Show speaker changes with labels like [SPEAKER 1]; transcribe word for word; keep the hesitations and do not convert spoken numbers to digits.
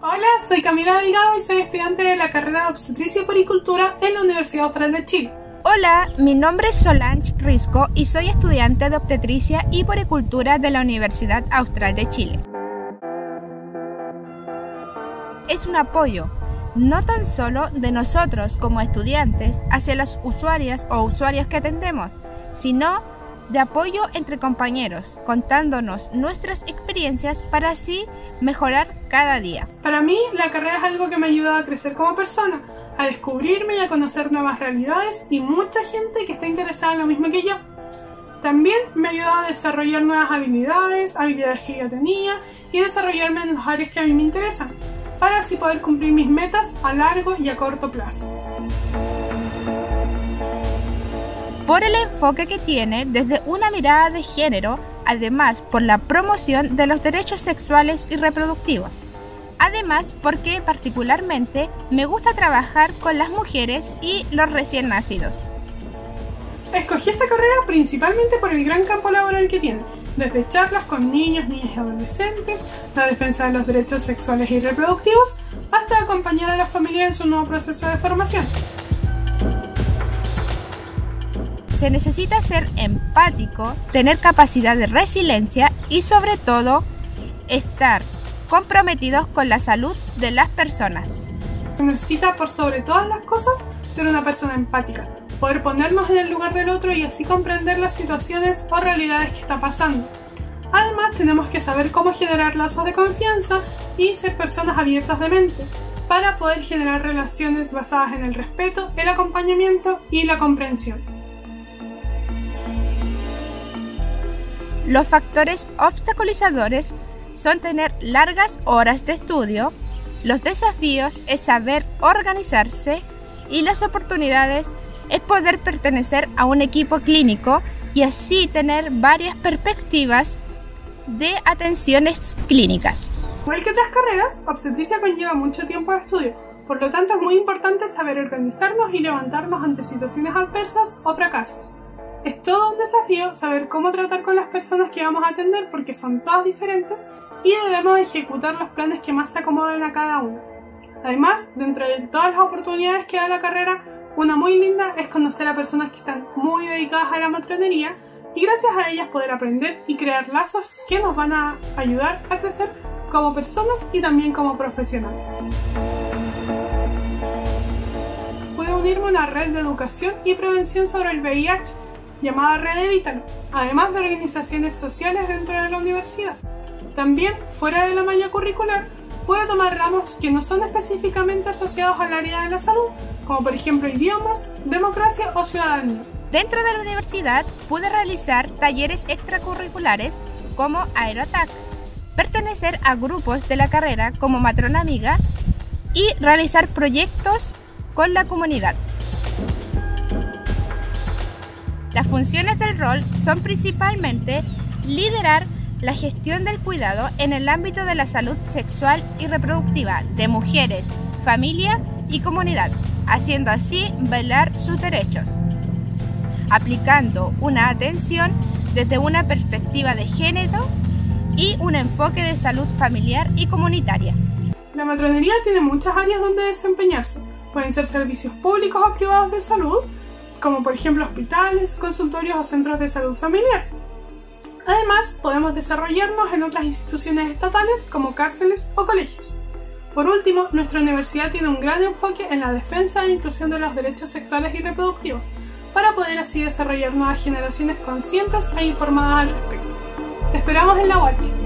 [SPEAKER 1] Hola, soy Camila Delgado y soy estudiante de la carrera de Obstetricia y Puericultura en la Universidad Austral de Chile.
[SPEAKER 2] Hola, mi nombre es Solange Risco y soy estudiante de Obstetricia y Puericultura de la Universidad Austral de Chile. Es un apoyo, no tan solo de nosotros como estudiantes hacia las usuarias o usuarios que atendemos, sino de apoyo entre compañeros, contándonos nuestras experiencias para así mejorar cada día.
[SPEAKER 1] Para mí, la carrera es algo que me ayuda a crecer como persona, a descubrirme y a conocer nuevas realidades y mucha gente que está interesada en lo mismo que yo. También me ayuda a desarrollar nuevas habilidades, habilidades que yo tenía y desarrollarme en las áreas que a mí me interesan, para así poder cumplir mis metas a largo y a corto plazo.
[SPEAKER 2] Por el enfoque que tiene desde una mirada de género, además por la promoción de los derechos sexuales y reproductivos. Además porque particularmente me gusta trabajar con las mujeres y los recién nacidos.
[SPEAKER 1] Escogí esta carrera principalmente por el gran campo laboral que tiene, desde charlas con niños, niñas y adolescentes, la defensa de los derechos sexuales y reproductivos, hasta acompañar a la familia en su nuevo proceso de formación.
[SPEAKER 2] Se necesita ser empático, tener capacidad de resiliencia y sobre todo estar comprometidos con la salud de las personas.
[SPEAKER 1] Se necesita por sobre todas las cosas ser una persona empática, poder ponernos en el lugar del otro y así comprender las situaciones o realidades que está pasando. Además tenemos que saber cómo generar lazos de confianza y ser personas abiertas de mente para poder generar relaciones basadas en el respeto, el acompañamiento y la comprensión.
[SPEAKER 2] Los factores obstaculizadores son tener largas horas de estudio, los desafíos es saber organizarse y las oportunidades es poder pertenecer a un equipo clínico y así tener varias perspectivas de atenciones clínicas.
[SPEAKER 1] Igual que otras carreras, obstetricia conlleva mucho tiempo de estudio, por lo tanto es muy importante saber organizarnos y levantarnos ante situaciones adversas o fracasos. Es todo un desafío saber cómo tratar con las personas que vamos a atender porque son todas diferentes y debemos ejecutar los planes que más se acomoden a cada una. Además, dentro de todas las oportunidades que da la carrera, una muy linda es conocer a personas que están muy dedicadas a la matronería y gracias a ellas poder aprender y crear lazos que nos van a ayudar a crecer como personas y también como profesionales. Pude unirme a una red de educación y prevención sobre el V I H llamada Red Evítalo, además de organizaciones sociales dentro de la universidad. También, fuera de la malla curricular, puedo tomar ramos que no son específicamente asociados al área de la salud, como por ejemplo idiomas, democracia o ciudadanía.
[SPEAKER 2] Dentro de la universidad pude realizar talleres extracurriculares como Aerotac, pertenecer a grupos de la carrera como Matrona Amiga y realizar proyectos con la comunidad. Las funciones del rol son principalmente liderar la gestión del cuidado en el ámbito de la salud sexual y reproductiva de mujeres, familia y comunidad, haciendo así velar sus derechos, aplicando una atención desde una perspectiva de género y un enfoque de salud familiar y comunitaria.
[SPEAKER 1] La matronería tiene muchas áreas donde desempeñarse. Pueden ser servicios públicos o privados de salud, como por ejemplo hospitales, consultorios o centros de salud familiar. Además, podemos desarrollarnos en otras instituciones estatales como cárceles o colegios. Por último, nuestra universidad tiene un gran enfoque en la defensa e inclusión de los derechos sexuales y reproductivos, para poder así desarrollar nuevas generaciones conscientes e informadas al respecto. Te esperamos en la U A C H.